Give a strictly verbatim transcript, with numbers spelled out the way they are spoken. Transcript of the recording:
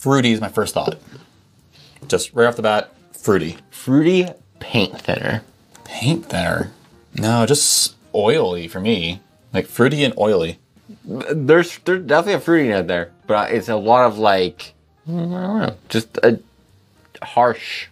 Fruity is my first thought. Just right off the bat, fruity. Fruity paint thinner. Paint thinner? No, just oily for me. Like fruity and oily. There's there's definitely a fruity note there, but it's a lot of like, I don't know, just a harsh